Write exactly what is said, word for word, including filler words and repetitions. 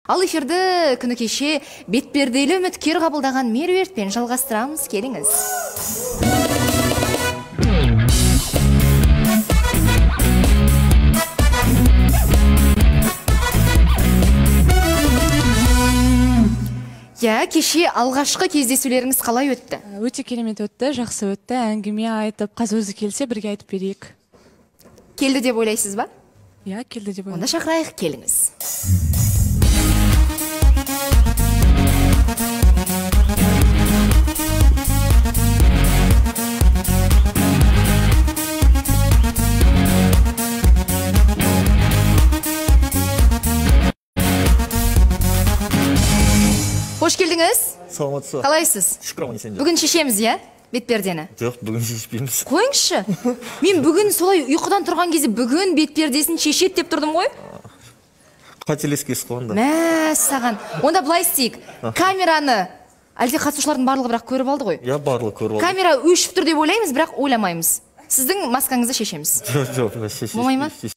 Ал эфирді күні кеше бетперделі үміткер қабылдаған Меруертпен жалғастырамыз, келіңіз. Я, кеше алғашқы кездесулеріңіз қалай өтті? Өте керемет өтті, жақсы өтті. Әңгіме айтып, қаз өзі келсе, бірге айтып берейік. Келді деп ойлайсыз ба? Я, келді деп ойлаймын. Онда шақырайық, келіңіз. Қош келдіңіз. Саламатсыз. Қалайсыз? Шүкір аман есен. Бүгін шешеміз, я? Бетпердені. Жоқ, бүгін шешпейміз. Қойыңызшы. Мен бүгін солай ұйқыдан тұрған кезде бүгін бетпердесін шешет деп тұрдым ғой. Қателескесіз қойында. Мә, саған. Онда былай істейік. Камераны әлде қатысушылардың барлығы бірақ көріп алды ғой? Я барлығы көріп алды. Камера өшіп тұр деп ойлаймыз, бірақ ойламаймыз. Сіздің маскаңызды шешеміз. Жоқ, жоқ, шешеміз. Болмай ма?